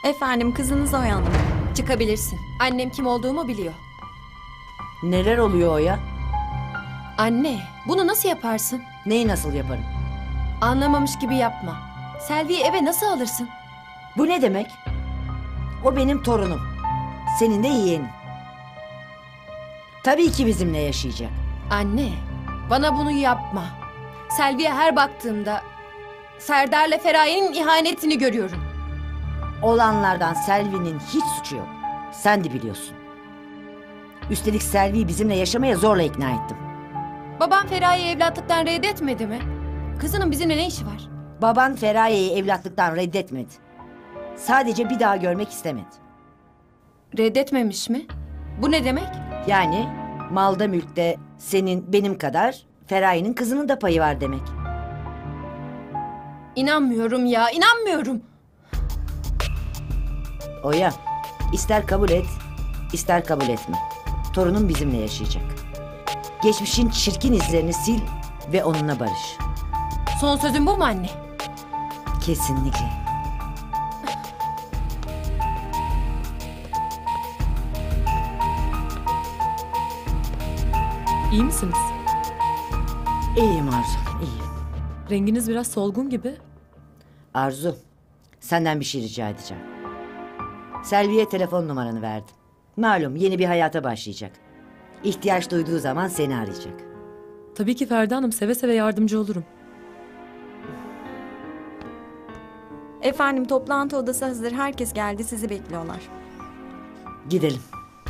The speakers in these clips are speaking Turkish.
Efendim, kızınız oyandı. Çıkabilirsin. Annem kim olduğumu biliyor. Neler oluyor o ya? Anne, bunu nasıl yaparsın? Neyi nasıl yaparım? Anlamamış gibi yapma. Selvi'yi eve nasıl alırsın? Bu ne demek? O benim torunum. Senin de yeğenin. Tabii ki bizimle yaşayacak. Anne, bana bunu yapma. Selvi'ye her baktığımda Serdar'la Feraye'nin ihanetini görüyorum. Olanlardan Selvi'nin hiç suçu yok. Sen de biliyorsun. Üstelik Selvi'yi bizimle yaşamaya zorla ikna ettim. Babam Feraye'yi evlatlıktan reddetmedi mi? Kızının bizimle ne işi var? Baban Feraye'yi evlatlıktan reddetmedi. Sadece bir daha görmek istemedi. Reddetmemiş mi? Bu ne demek? Yani malda mülkte senin benim kadar Feraye'nin kızının da payı var demek. İnanmıyorum ya, inanmıyorum. Oya, ister kabul et, ister kabul etme. Torunun bizimle yaşayacak. Geçmişin çirkin izlerini sil ve onunla barış. Son sözün bu mu anne? Kesinlikle. İyi misiniz? İyiyim Arzu, iyiyim. Renginiz biraz solgun gibi. Arzu, senden bir şey rica edeceğim. Selvi'ye telefon numaranı verdim. Malum yeni bir hayata başlayacak. İhtiyaç duyduğu zaman seni arayacak. Tabii ki Feride Hanım, seve seve yardımcı olurum. Efendim, toplantı odası hazır. Herkes geldi, sizi bekliyorlar. Gidelim.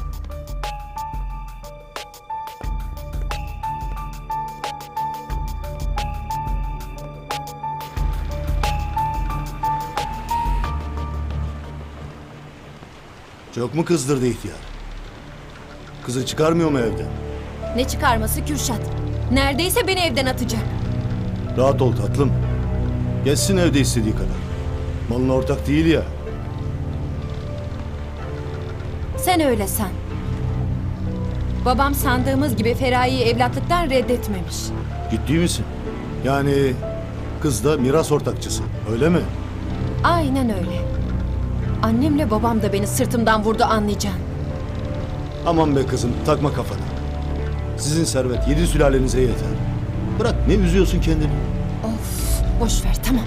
Çok mu kızdırdı ihtiyar? Kızı çıkarmıyor mu evden? Ne çıkarması Kürşat? Neredeyse beni evden atacak. Rahat ol tatlım. Geçsin evde istediği kadar. Malın ortak değil ya. Sen öyle san. Babam sandığımız gibi Feraye'yi evlatlıktan reddetmemiş. Ciddi misin? Yani kız da miras ortakçısı, öyle mi? Aynen öyle. Annemle babam da beni sırtımdan vurdu, anlayacaksın. Aman be kızım, takma kafana. Sizin servet 7 sülalenize yeter. Bırak, ne üzüyorsun kendini? Of, boş ver, tamam.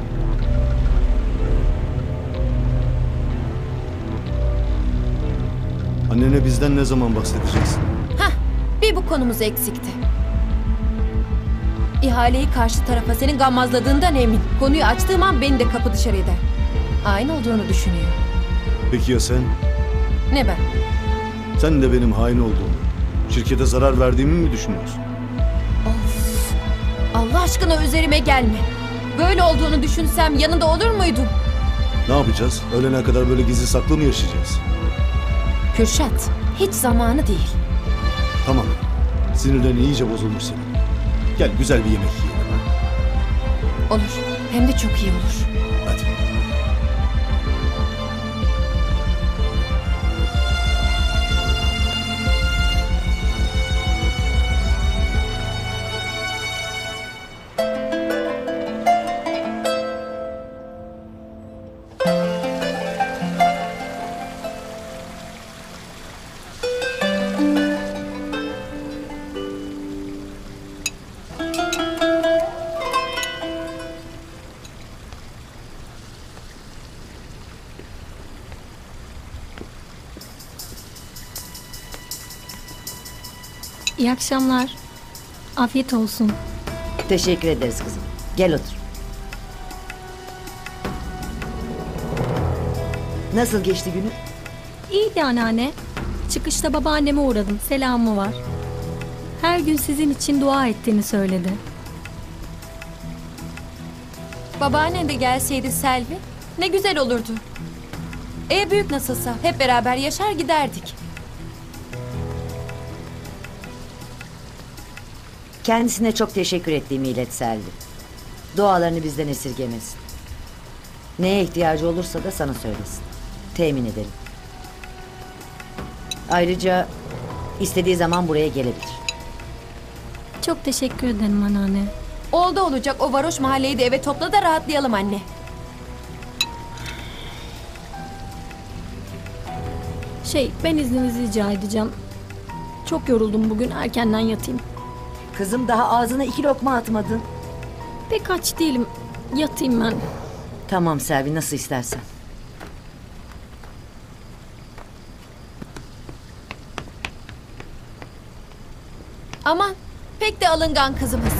Annene bizden ne zaman bahsedeceksin? Hah, bir bu konumuz eksikti. İhaleyi karşı tarafa senin gammazladığından emin. Konuyu açtığım an beni de kapı dışarı eder. Hain olduğunu düşünüyor. Peki ya sen? Ne ben? Sen de benim hain olduğumu, şirkete zarar verdiğimi mi düşünüyorsun? Of, Allah aşkına üzerime gelme. Böyle olduğunu düşünsem yanında olur muydum? Ne yapacağız? Öğlene kadar böyle gizli saklı mı yaşayacağız? Kürşat, hiç zamanı değil. Tamam. Sinirlerin iyice bozulmuş senin. Gel güzel bir yemek yiyelim. Ha? Olur, hem de çok iyi olur. Hadi. İyi akşamlar. Afiyet olsun. Teşekkür ederiz kızım. Gel otur. Nasıl geçti günün? İyiydi anneanne. Çıkışta babaanneme uğradım. Selamı var. Her gün sizin için dua ettiğini söyledi. Babaannen de gelseydi Selvi, ne güzel olurdu. Ev büyük nasılsa hep beraber yaşar giderdik. Kendisine çok teşekkür ettiğimi ilet Selvi. Dualarını bizden esirgemesin. Neye ihtiyacı olursa da sana söylesin. Temin ederim. Ayrıca istediği zaman buraya gelebilir. Çok teşekkür ederim anneanne. Oldu olacak o varoş mahalleyi de eve topla da rahatlayalım anne. Ben izninizi rica edeceğim. Çok yoruldum bugün, erkenden yatayım. Kızım daha ağzına 2 lokma atmadın. Pek aç değilim. Yatayım ben. Tamam Selvi, nasıl istersen. Aman pek de alıngan kızımız.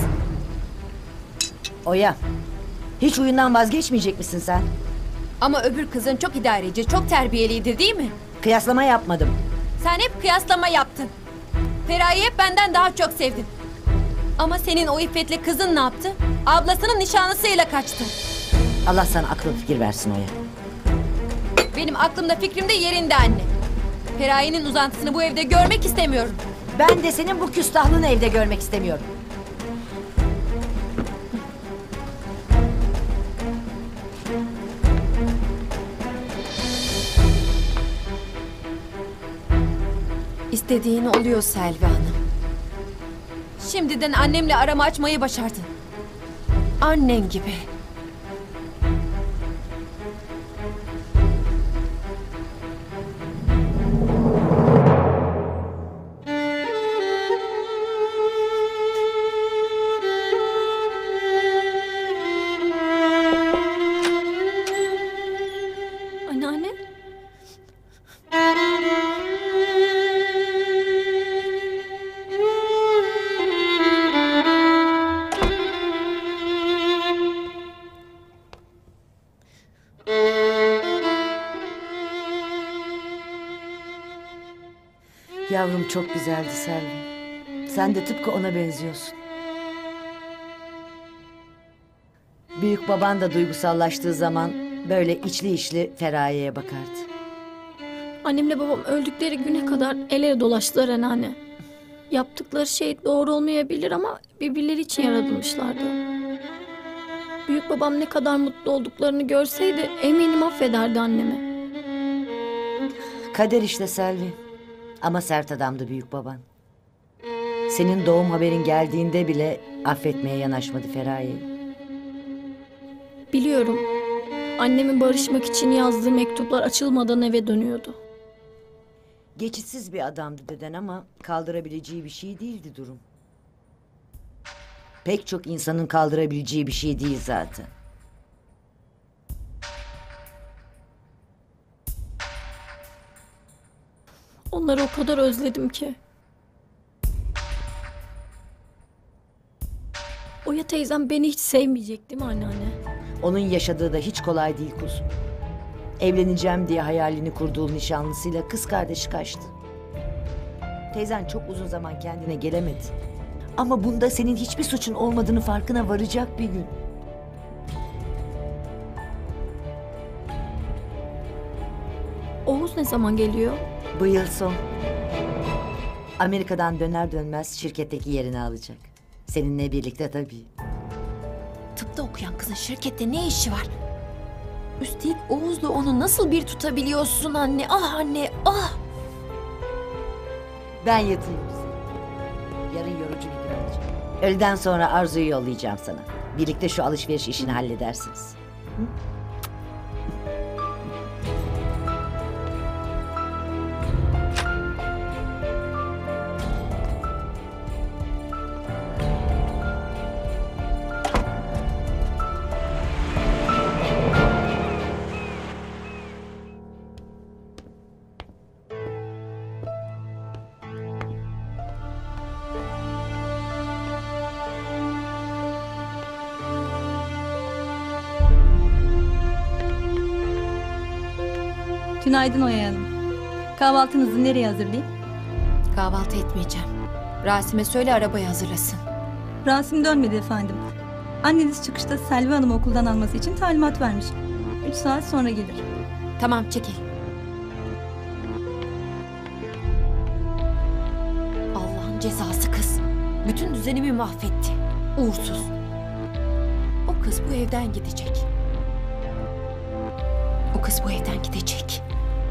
Oya, hiç oyundan vazgeçmeyecek misin sen? Ama öbür kızın çok idareci, çok terbiyelidir değil mi? Kıyaslama yapmadım. Sen hep kıyaslama yaptın. Feraye'yi hep benden daha çok sevdin. Ama senin o iffetli kızın ne yaptı? Ablasının nişanlısıyla kaçtı. Allah sana akıl fikir versin Oya. Benim aklımda fikrimde yerinde anne. Feraye'nin uzantısını bu evde görmek istemiyorum. Ben de senin bu küstahlığını evde görmek istemiyorum. İstediğin oluyor Selvi Hanım. Şimdiden annemle aramı açmayı başardın. Annen gibi. Anneanne? Yavrum çok güzeldi Selvi. Sen de tıpkı ona benziyorsun. Büyük baban da duygusallaştığı zaman böyle içli içli Feraye'ye bakardı. Annemle babam öldükleri güne kadar el ele dolaştılar anneanne. Yaptıkları şey doğru olmayabilir ama birbirleri için yaratılmışlardı. Büyük babam ne kadar mutlu olduklarını görseydi eminim affederdi annemi. Kader işte Selvi. Ama sert adamdı büyük baban. Senin doğum haberin geldiğinde bile affetmeye yanaşmadı Feraye'yi. Biliyorum. Annemin barışmak için yazdığı mektuplar açılmadan eve dönüyordu. Geçitsiz bir adamdı deden ama kaldırabileceği bir şey değildi durum. Pek çok insanın kaldırabileceği bir şey değil zaten. Onları o kadar özledim ki. Oya teyzem beni hiç sevmeyecek değil mi anneanne? Onun yaşadığı da hiç kolay değil kuzum. Evleneceğim diye hayalini kurduğu nişanlısıyla kız kardeşi kaçtı. Teyzen çok uzun zaman kendine gelemedi. Ama bunda senin hiçbir suçun olmadığını farkına varacak bir gün. Oğuz ne zaman geliyor? Bu yıl son. Amerika'dan döner dönmez şirketteki yerini alacak. Seninle birlikte tabii. Tıpta okuyan kızın şirkette ne işi var? Üstelik Oğuz'la onu nasıl bir tutabiliyorsun anne? Ah anne, ah! Ben yatayım kızım. Yarın yorucu bir gün olacak. Öğleden sonra Arzu'yu yollayacağım sana. Birlikte şu alışveriş işini halledersiniz. Günaydın Oya Hanım. Kahvaltınızı nereye hazırlayayım? Kahvaltı etmeyeceğim. Rasim'e söyle arabayı hazırlasın. Rasim dönmedi efendim. Anneniz çıkışta Selvi Hanım'ı okuldan alması için talimat vermiş. 3 saat sonra gelir. Tamam çekil. Allah'ın cezası kız. Bütün düzenimi mahvetti. Uğursuz. O kız bu evden gidecek. O kız bu evden gidecek.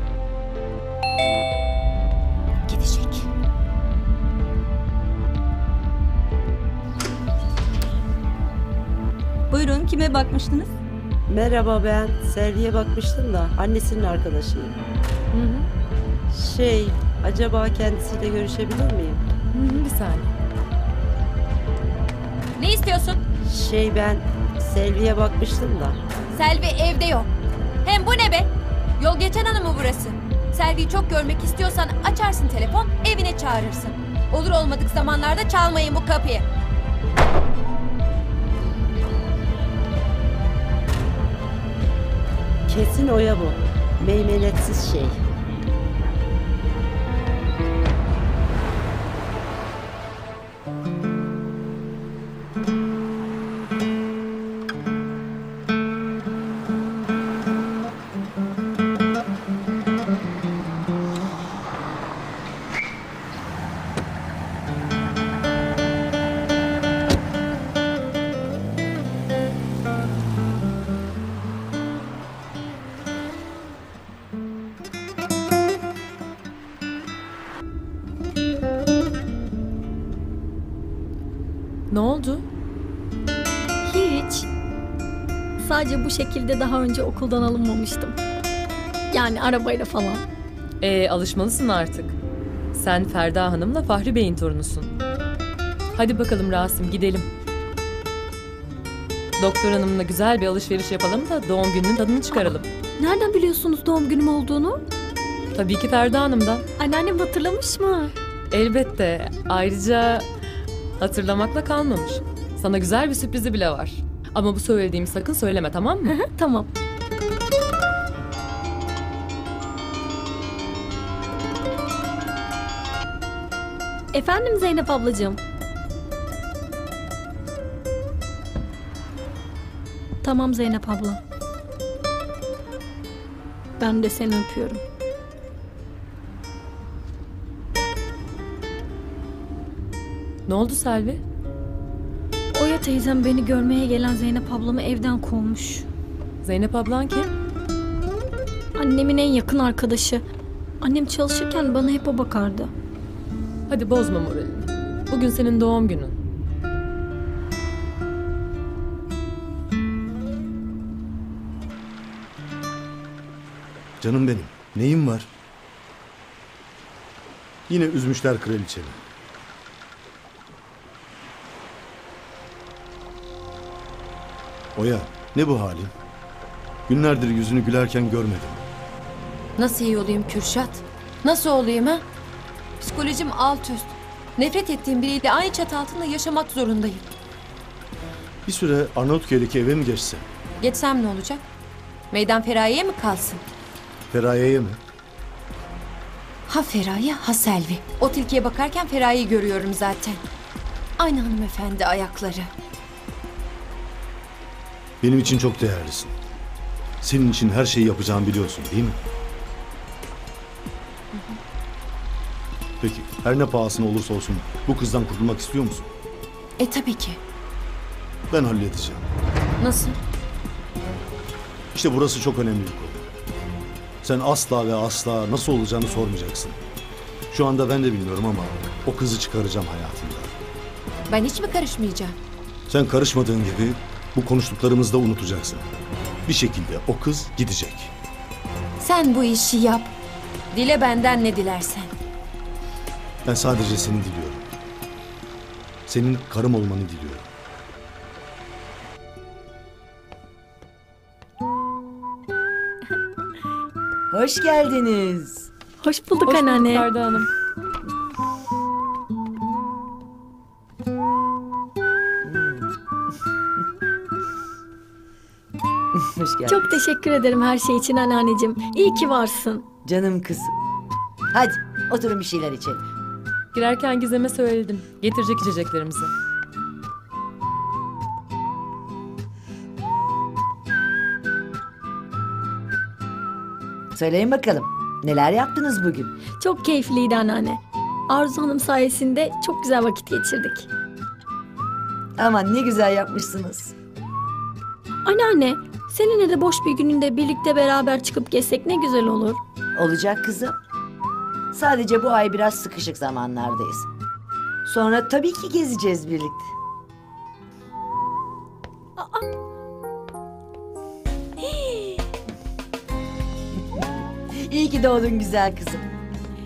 Gidecek. Buyurun, kime bakmıştınız? Merhaba, ben Selvi'ye bakmıştım da annesinin arkadaşıyım. Acaba kendisiyle görüşebilir miyim? Bir saniye. Ne istiyorsun? Ben Selvi'ye bakmıştım da. Selvi evde yok. Hem bu ne be? Yol geçen hanı mı burası? Selvi'yi çok görmek istiyorsan açarsın telefon, evine çağırırsın. Olur olmadık zamanlarda çalmayın bu kapıyı. Kesin Oya bu. Meymenetsiz şey. Ne oldu? Hiç. Sadece bu şekilde daha önce okuldan alınmamıştım. Yani arabayla falan. Alışmalısın artık. Sen Ferda Hanım'la Fahri Bey'in torunusun. Hadi bakalım Rasim, gidelim. Doktor Hanım'la güzel bir alışveriş yapalım da doğum gününün tadını çıkaralım. Nereden biliyorsunuz doğum günüm olduğunu? Tabii ki Ferda Hanım'dan. Anneannem hatırlamış mı? Elbette. Ayrıca hatırlamakla kalmamış. Sana güzel bir sürprizi bile var. Ama bu söylediğimi sakın söyleme, tamam mı? Tamam. Efendim Zeynep ablacığım. Tamam Zeynep abla. Ben de seni öpüyorum. Ne oldu Selvi? Oya teyzem beni görmeye gelen Zeynep ablamı evden kovmuş. Zeynep ablan kim? Annemin en yakın arkadaşı. Annem çalışırken bana hep o bakardı. Hadi bozma moralini. Bugün senin doğum günün. Canım benim. Neyim var? Yine üzmüşler kraliçeni. Oya, ne bu halin? Günlerdir yüzünü gülerken görmedim. Nasıl iyi olayım Kürşat? Nasıl olayım ha? Psikolojim alt üst. Nefret ettiğim biriyle aynı çatı altında yaşamak zorundayım. Bir süre Arnavutköy'deki eve mi geçse? Geçsem ne olacak? Meydan Feraye'ye mi kalsın? Feraye'ye mi? Ha Feraye ha Selvi. O tilkiye bakarken Feraye'yi görüyorum zaten. Aynı hanımefendi ayakları. Benim için çok değerlisin. Senin için her şeyi yapacağımı biliyorsun, değil mi? Peki, her ne pahasına olursa olsun bu kızdan kurtulmak istiyor musun? Tabii ki. Ben halledeceğim. Nasıl? İşte burası çok önemli bir konu. Sen asla ve asla nasıl olacağını sormayacaksın. Şu anda ben de bilmiyorum ama o kızı çıkaracağım hayatımdan. Ben hiç mi karışmayacağım? Sen karışmadığın gibi bu konuştuklarımızı da unutacaksın. Bir şekilde o kız gidecek. Sen bu işi yap. Dile benden ne dilersen. Ben sadece seni diliyorum. Senin karım olmanı diliyorum. Hoş geldiniz. Hoş bulduk Hoş bulduk anneanne. Ferda Hanım. Hoş geldin. Çok teşekkür ederim her şey için anneanneciğim. İyi ki varsın. Canım kızım. Hadi oturun bir şeyler içelim. Girerken Gizem'e söyledim. Getirecek içeceklerimizi. Söyleyin bakalım. Neler yaptınız bugün? Çok keyifliydi anneanne. Arzu Hanım sayesinde çok güzel vakit geçirdik. Aman ne güzel yapmışsınız. Anneanne, seninle de boş bir gününde birlikte beraber çıkıp gezsek ne güzel olur. Olacak kızım. Sadece bu ay biraz sıkışık zamanlardayız. Sonra tabii ki gezeceğiz birlikte. İyi ki doğdun güzel kızım.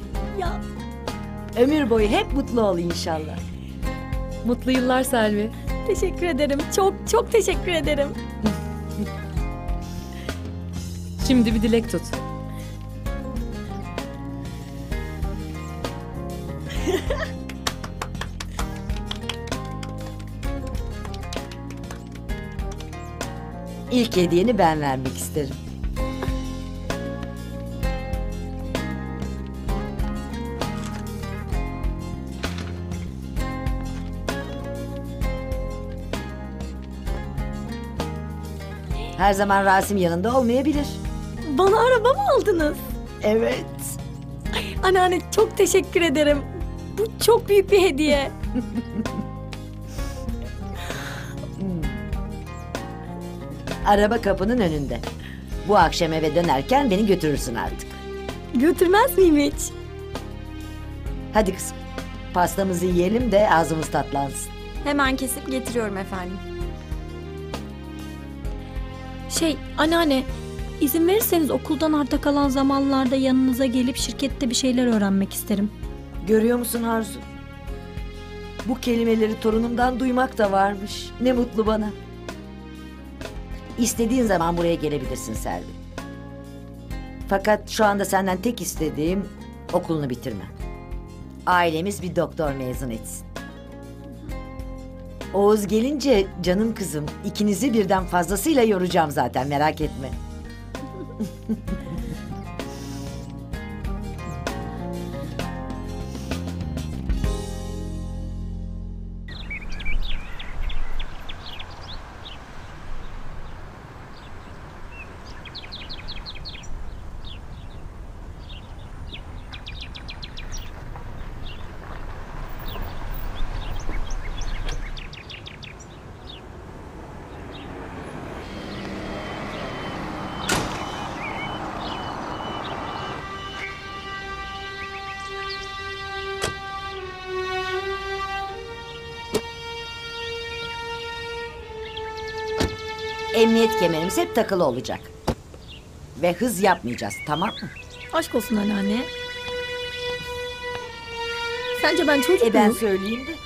Ya Ömür boyu hep mutlu ol inşallah. Mutlu yıllar Selvi. teşekkür ederim. Çok çok teşekkür ederim. Şimdi bir dilek tut. İlk hediyeni ben vermek isterim. Her zaman Rasim yanında olmayabilir. Bana araba mı aldınız? Evet. Anneanne çok teşekkür ederim. Bu çok büyük bir hediye. Araba kapının önünde. Bu akşam eve dönerken beni götürürsün artık. Götürmez miyim hiç? Hadi kızım. Pastamızı yiyelim de ağzımız tatlansın. Hemen kesip getiriyorum efendim. Anneanne, izin verirseniz okuldan arta kalan zamanlarda yanınıza gelip şirkette bir şeyler öğrenmek isterim. Görüyor musun Arzu? Bu kelimeleri torunumdan duymak da varmış. Ne mutlu bana. İstediğin zaman buraya gelebilirsin Selvi. Fakat şu anda senden tek istediğim okulunu bitirmen. Ailemiz bir doktor mezun etsin. Oğuz gelince canım kızım ikinizi birden fazlasıyla yoracağım zaten, merak etme. Emniyet kemerimiz hep takılı olacak. Ve hız yapmayacağız, tamam mı? Aşk olsun anneanne. Sence ben çocuk Ben muyum? söyleyeyim de.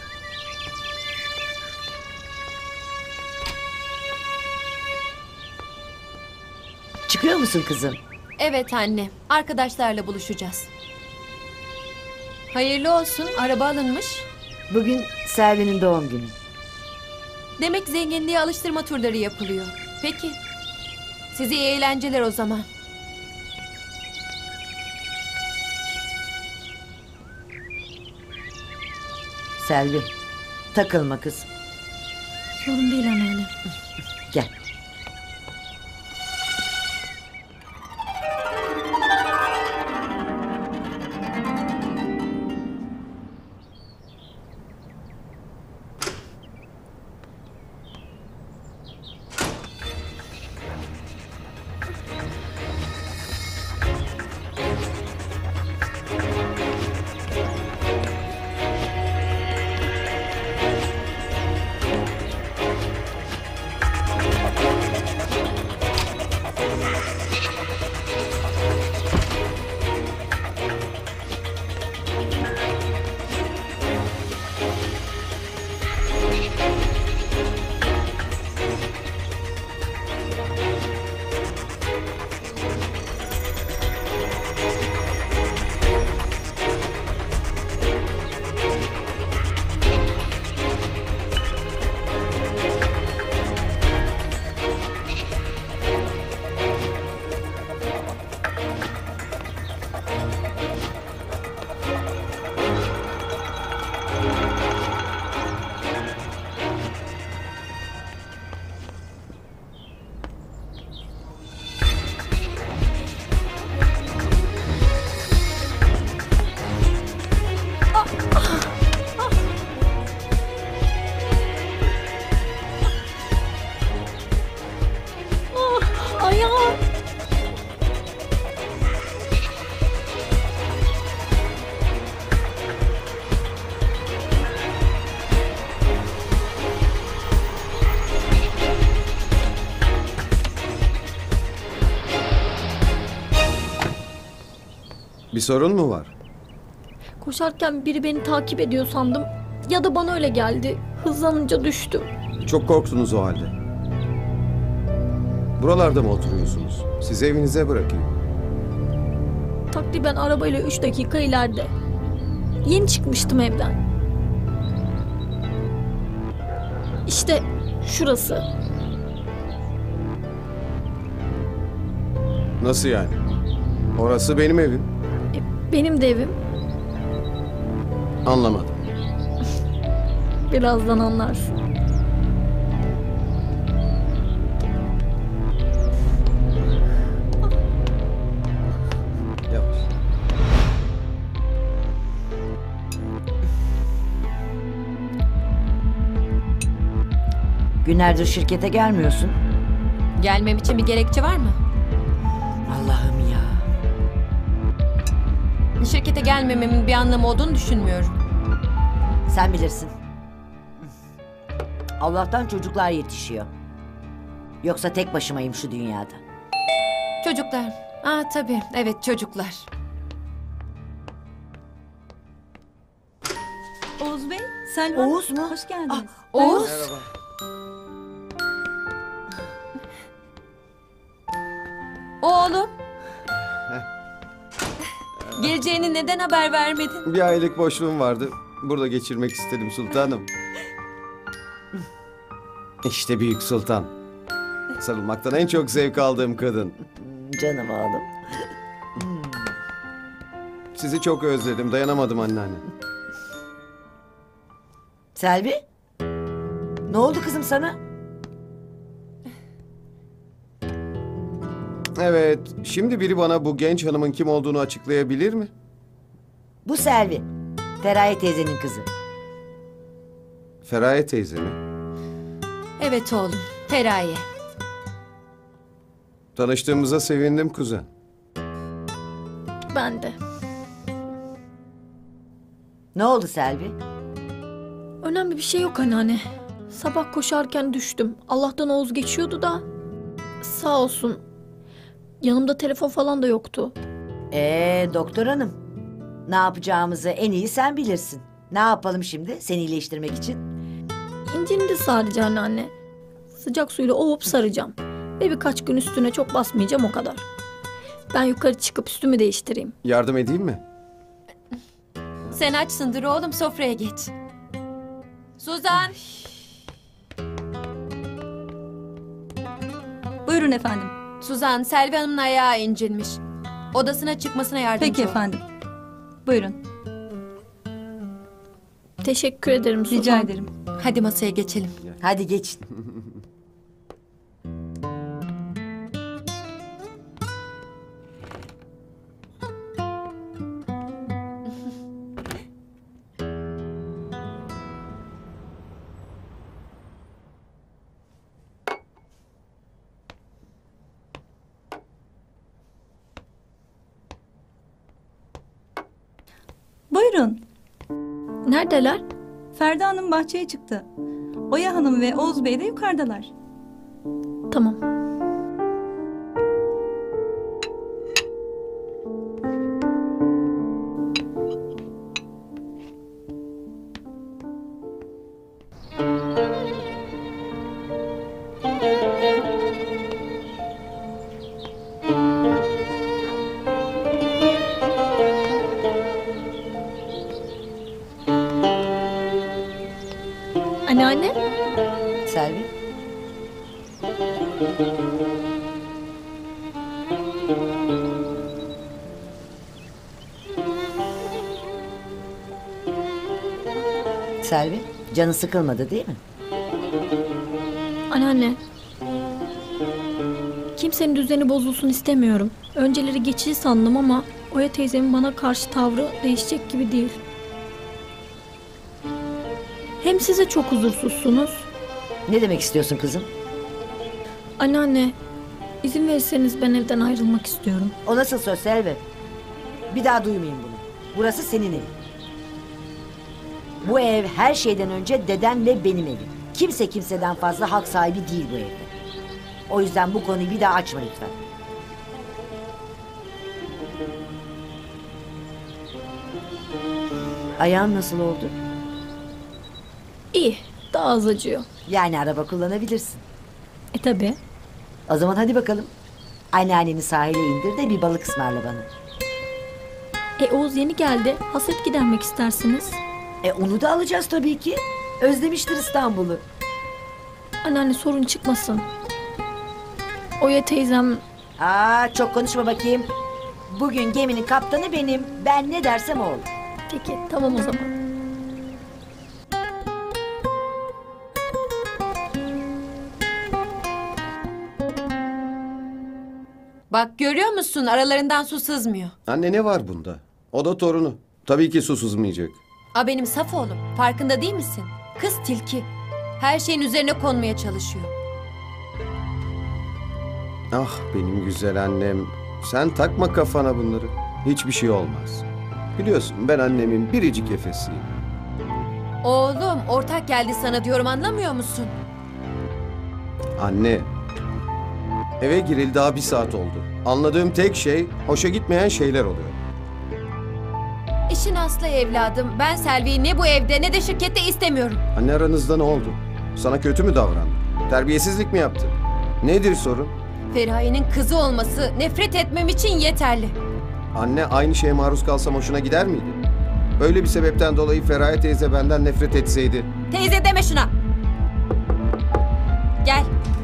Çıkıyor musun kızım? Evet anne. Arkadaşlarla buluşacağız. Hayırlı olsun. Araba alınmış. Bugün Selvi'nin doğum günü. Demek zenginliğe alıştırma turları yapılıyor. Peki. Size iyi eğlenceler o zaman. Selvi, takılma kızım. Sorun değil anneanne. Gel. Ayağım. Bir sorun mu var? Koşarken biri beni takip ediyor sandım. Ya da bana öyle geldi. Hızlanınca düştüm. Çok korktunuz o halde. Buralarda mı oturuyorsunuz? Sizi evinize bırakayım. Takriben arabayla 3 dakika ileride. Yeni çıkmıştım evden. İşte şurası. Nasıl yani? Orası benim evim. Benim de evim. Anlamadım. Birazdan anlarsın. Yavaş. Günlerdir şirkete gelmiyorsun. Gelmem için bir gerekçe var mı? Allah'ım ya. Şirkete gelmememin bir anlamı olduğunu düşünmüyorum. Sen bilirsin. Allah'tan çocuklar yetişiyor. Yoksa tek başımayım şu dünyada. Çocuklar. Tabii. Evet, çocuklar. Oğuz Bey, Selvi Oğuz Hanım, mu? hoş geldiniz. Oğuz. Oğlum. Geleceğini neden haber vermedin? Bir aylık boşluğum vardı. Burada geçirmek istedim sultanım. İşte büyük sultan. Sarılmaktan en çok zevk aldığım kadın. Canım oğlum. Sizi çok özledim. Dayanamadım anneanne. Selvi? Ne oldu kızım sana? Evet. Şimdi biri bana bu genç hanımın kim olduğunu açıklayabilir mi? Bu Selvi. Feraye teyzenin kızı. Feraye teyze mi? Evet oğlum. Feraye. Tanıştığımıza sevindim kuzen. Ben de. Ne oldu Selvi? Önemli bir şey yok anneanne. Sabah koşarken düştüm. Allah'tan Oğuz geçiyordu da. Sağ olsun. Yanımda telefon falan da yoktu. Doktor hanım. Ne yapacağımızı en iyi sen bilirsin. Ne yapalım şimdi seni iyileştirmek için? İncindi sadece anneanne. Sıcak suyla ovup saracağım. Ve birkaç gün üstüne çok basmayacağım, o kadar. Ben yukarı çıkıp üstümü değiştireyim. Yardım edeyim mi? Sen açsındır oğlum, sofraya geç. Suzan. Buyurun efendim. Suzan, Selvi Hanım'ın ayağı incinmiş. Odasına çıkmasına yardımcı Peki ol. efendim. Buyurun. Teşekkür ederim Suzan. Rica ederim. Hadi masaya geçelim. Hadi geçin. Buyurun. Neredeler? Ferda Hanım bahçeye çıktı. Oya Hanım ve Oğuz Bey de yukarıdalar. Tamam. Anneanne? Selvi. Selvi, canı sıkılmadı değil mi? Anneanne. Kimsenin düzeni bozulsun istemiyorum. Önceleri geçici sandım ama Oya teyzemin bana karşı tavrı değişecek gibi değil. Hem size çok huzursuzsunuz. Ne demek istiyorsun kızım? Anneanne, izin verirseniz ben evden ayrılmak istiyorum. O nasıl söz Selvi? Bir daha duymayayım bunu. Burası senin evin. Bu ev her şeyden önce deden ve benim evim. Kimse kimseden fazla hak sahibi değil bu evde. O yüzden bu konuyu bir daha açma lütfen. Ayağın nasıl oldu? İyi, daha az acıyor. Yani araba kullanabilirsin. Tabi. O zaman hadi bakalım. Anneanneni sahile indir de bir balık ısmarla bana. Oğuz yeni geldi. Hasret gidermek istersiniz. Onu da alacağız tabii ki. Özlemiştir İstanbul'u. Anneanne sorun çıkmasın. Oya teyzem... Çok konuşma bakayım. Bugün geminin kaptanı benim. Ben ne dersem o olur. Peki tamam o zaman. Bak görüyor musun aralarından su sızmıyor. Anne ne var bunda? O da torunu. Tabii ki su sızmayacak. Benim saf oğlum. Farkında değil misin? Kız tilki. Her şeyin üzerine konmaya çalışıyor. Ah benim güzel annem. Sen takma kafana bunları. Hiçbir şey olmaz. Biliyorsun ben annemin biricik efesiyim. Oğlum ortak geldi sana diyorum anlamıyor musun? Anne. Eve giril daha 1 saat oldu. Anladığım tek şey hoşa gitmeyen şeyler oluyor. İşin aslı evladım. Ben Selvi'yi ne bu evde ne de şirkette istemiyorum. Anne aranızda ne oldu? Sana kötü mü davrandı? Terbiyesizlik mi yaptı? Nedir sorun? Feraye'nin kızı olması nefret etmem için yeterli. Anne aynı şeye maruz kalsam hoşuna gider miydi? Böyle bir sebepten dolayı Feraye teyze benden nefret etseydi. Teyze deme şuna. Gel.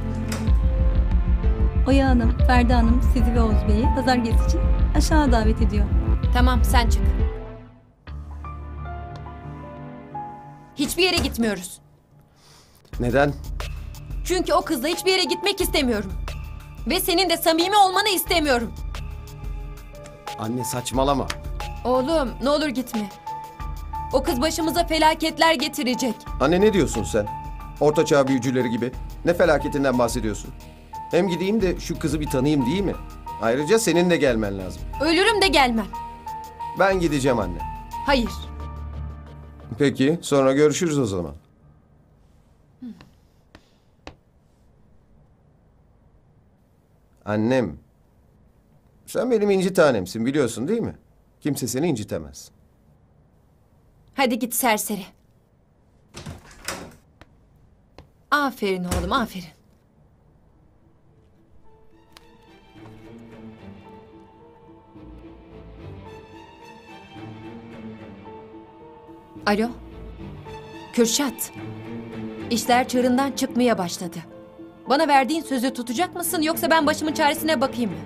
Oya Hanım, Ferda Hanım sizi ve Oğuz Bey'i pazar gezisi için aşağı davet ediyor. Tamam sen çık. Hiçbir yere gitmiyoruz. Neden? Çünkü o kızla hiçbir yere gitmek istemiyorum. Ve senin de samimi olmanı istemiyorum. Anne saçmalama. Oğlum ne olur gitme. O kız başımıza felaketler getirecek. Anne ne diyorsun sen? Ortaçağ büyücüleri gibi. Ne felaketinden bahsediyorsun? Hem gideyim de şu kızı bir tanıyayım değil mi? Ayrıca senin de gelmen lazım. Ölürüm de gelmem. Ben gideceğim anne. Hayır. Peki sonra görüşürüz o zaman. Annem. Sen benim inci tanemsin biliyorsun değil mi? Kimse seni incitemez. Hadi git serseri. Aferin oğlum aferin. Alo. Kürşat. İşler çığırından çıkmaya başladı. Bana verdiğin sözü tutacak mısın yoksa ben başımın çaresine bakayım mı?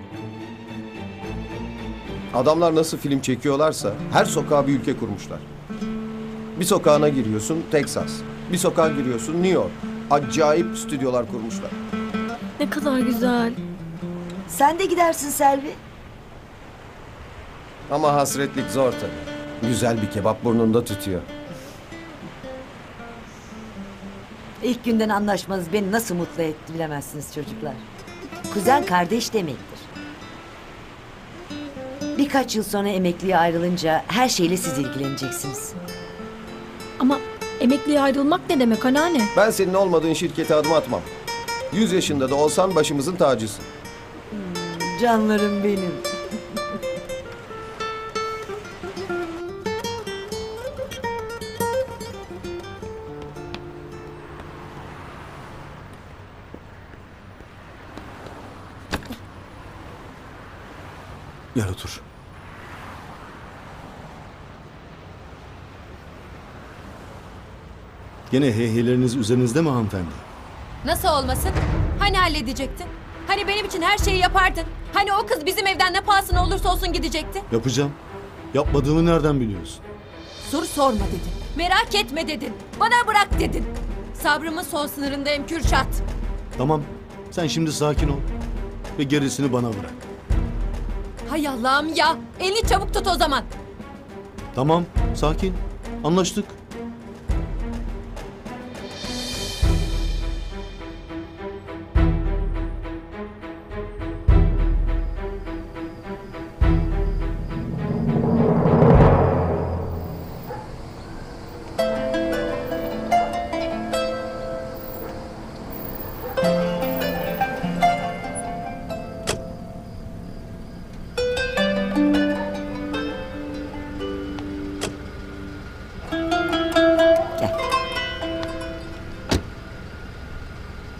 Adamlar nasıl film çekiyorlarsa her sokağa bir ülke kurmuşlar. Bir sokağına giriyorsun Texas. Bir sokağa giriyorsun New York. Acayip stüdyolar kurmuşlar. Ne kadar güzel. Sen de gidersin Selvi. Ama hasretlik zor tabii. Güzel bir kebap burnunda tütüyor. İlk günden anlaşmanız beni nasıl mutlu etti bilemezsiniz çocuklar. Kuzen kardeş demektir. Birkaç yıl sonra emekliye ayrılınca her şeyle siz ilgileneceksiniz. Ama emekliye ayrılmak ne demek anneanne? Ben senin olmadığın şirkete adım atmam. 100 yaşında da olsan başımızın tacısın. Canlarım benim. Gel otur. Gene heyheleriniz üzerinizde mi hanımefendi? Nasıl olmasın? Hani halledecektin? Hani benim için her şeyi yapardın? Hani o kız bizim evden ne pahasına olursa olsun gidecekti? Yapacağım. Yapmadığımı nereden biliyorsun? Soru sorma dedin. Merak etme dedin. Bana bırak dedin. Sabrımın son sınırındayım Kürşat. Tamam. Sen şimdi sakin ol. Ve gerisini bana bırak. Hay Allah'ım ya. Elini çabuk tut o zaman. Tamam. Sakin. Anlaştık.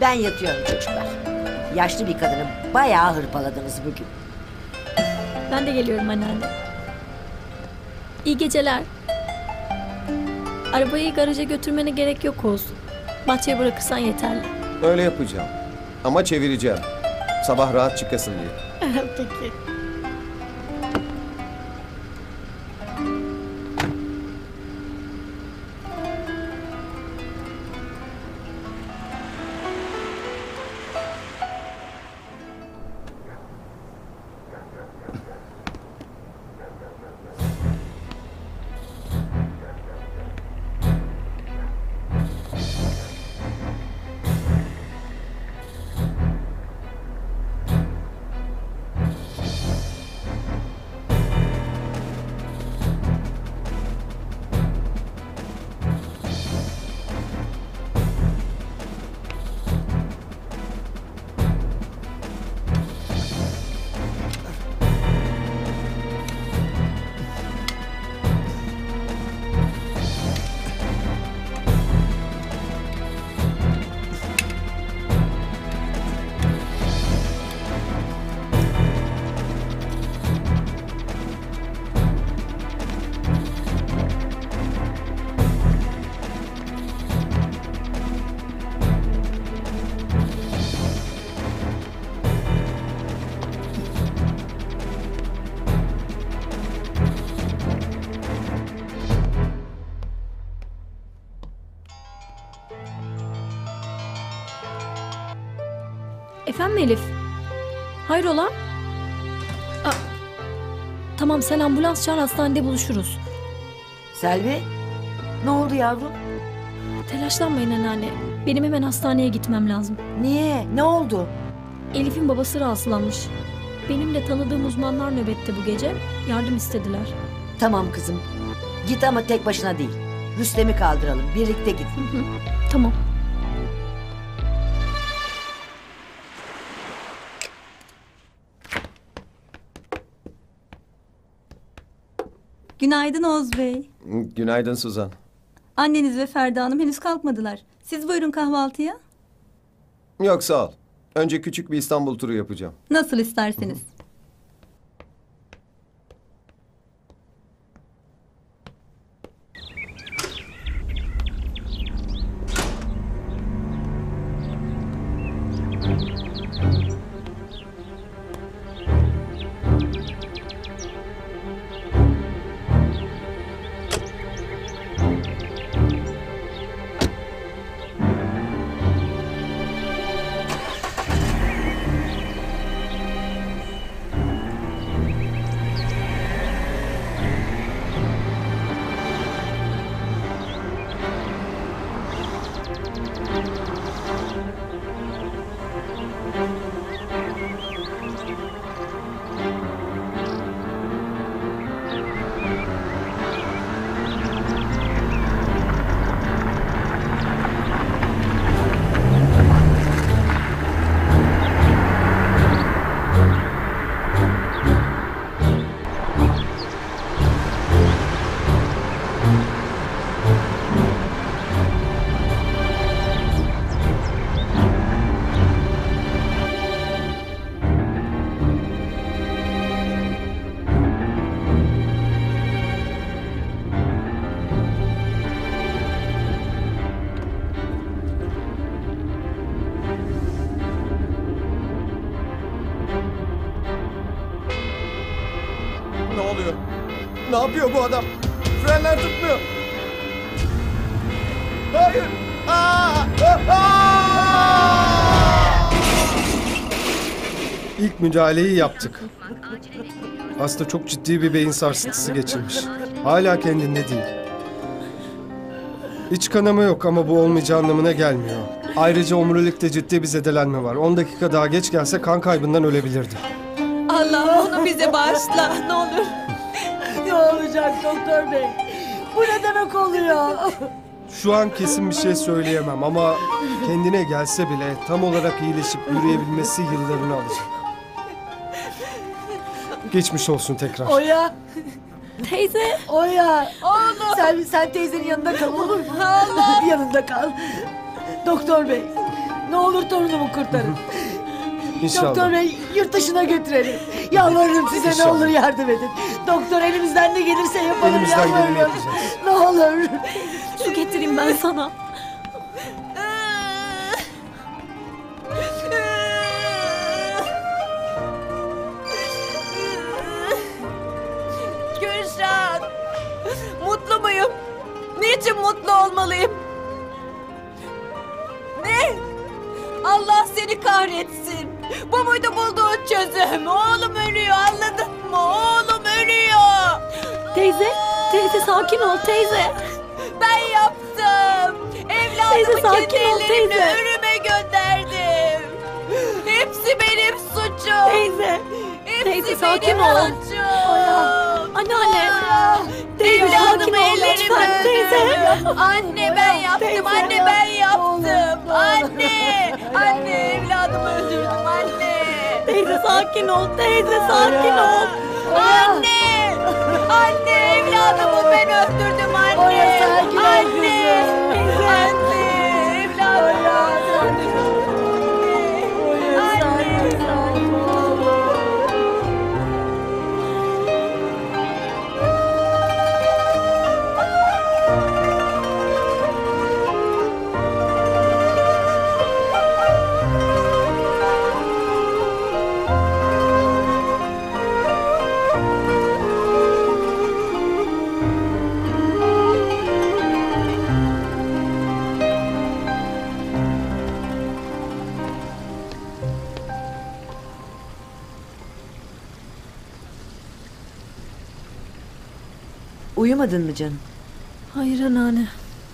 Ben yatıyorum çocuklar. Yaşlı bir kadını bayağı hırpaladınız bugün. Ben de geliyorum anneanne. İyi geceler. Arabayı garaja götürmene gerek yok olsun. Bahçeye bırakırsan yeterli. Öyle yapacağım. Ama çevireceğim. Sabah rahat çıkasın diye. Peki. Efendim Elif? Hayrola? Aa, tamam sen ambulans çağır, hastanede buluşuruz. Selvi, ne oldu yavrum? Telaşlanmayın anneanne. Benim hemen hastaneye gitmem lazım. Niye? Ne oldu? Elif'in babası rahatsızlanmış. Benim de tanıdığım uzmanlar nöbette bu gece. Yardım istediler. Tamam kızım. Git ama tek başına değil. Rüstem'i kaldıralım. Birlikte git. Tamam. Günaydın Oğuz Bey. Günaydın Suzan. Anneniz ve Ferda Hanım henüz kalkmadılar. Siz buyurun kahvaltıya. Yok sağ ol. Önce küçük bir İstanbul turu yapacağım. Nasıl isterseniz. Ne oluyor? Ne yapıyor bu adam? Frenler tutmuyor. Hayır. İlk müdahaleyi yaptık. Hasta çok ciddi bir beyin sarsıntısı geçirmiş. Hala kendinde değil. İç kanama yok ama bu olmayacağı anlamına gelmiyor. Ayrıca omurilikte ciddi bir zedelenme var. 10 dakika daha geç gelse kan kaybından ölebilirdi. Allah'ım onu bize bağışla ne olur. Ne olacak doktor bey? Bu ne demek oluyor? Şu an kesin bir şey söyleyemem ama kendine gelse bile tam olarak iyileşip yürüyebilmesi yıllarını alacak. Geçmiş olsun tekrar. Oya, Teyze. Oya. Oğlum. Sen teyzenin yanında kal olur mu? Yanında kal. Doktor bey, Ne olur torunumu kurtarın. İnşallah. Doktor bey yurt dışına götürelim. Yalvarırım size ne İnşallah. olur yardım edin. Doktor elimizden ne gelirse yapalım. Elimizden geleni yalvarırım. yapacağız. Ne olur. Su getireyim ben sana. Gülşen! Mutlu muyum? Niçin mutlu olmalıyım? Ne? Allah seni kahretsin. Bu muydu bulduğun çözüm? Oğlum ölüyor, anladın mı? Oğlum ölüyor. Teyze sakin ol teyze. Ben yaptım. Evladımı Teyze, sakin kendi ol, ellerimle teyze. ölüme gönderdim. Hepsi benim suçum. Teyze. Hepsi teyze, benim sakin ol. suçum. Anneanne. Teyze sakin Evladımı ol ellerimle lütfen teyze. öldürdüm. Anne ben yaptım. Teyze, Anne ben yaptım. Anne. Anne evladımı öldürdüm anne. Teyze sakin ol teyze sakin ol. Anne. Anne evladımı ben öldürdüm anne. Oya, sakin ol Anne. kızım. Anne evladımı öldürdüm. Anne. Uyumadın mı canım? Hayır anneanne.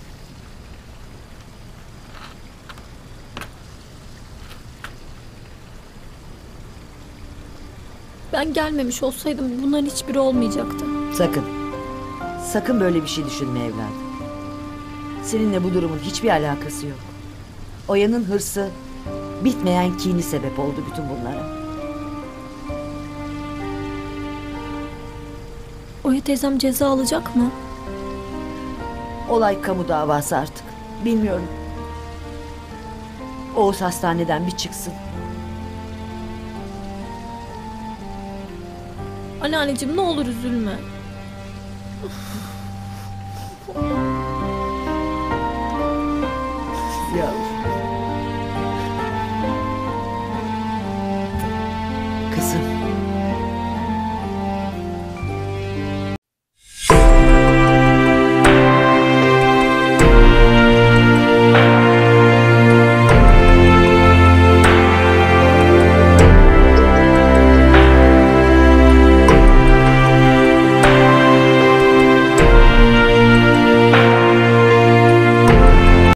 Ben gelmemiş olsaydım bunların hiçbiri olmayacaktı. Sakın. Sakın böyle bir şey düşünme evladım. Seninle bu durumun hiçbir alakası yok. Oya'nın hırsı, bitmeyen kini sebep oldu bütün bunlara. Oya teyzem ceza alacak mı? Olay kamu davası artık. Bilmiyorum. Oğuz hastaneden bir çıksın. Anneanneciğim ne olur üzülme. Yavrum. Kızım.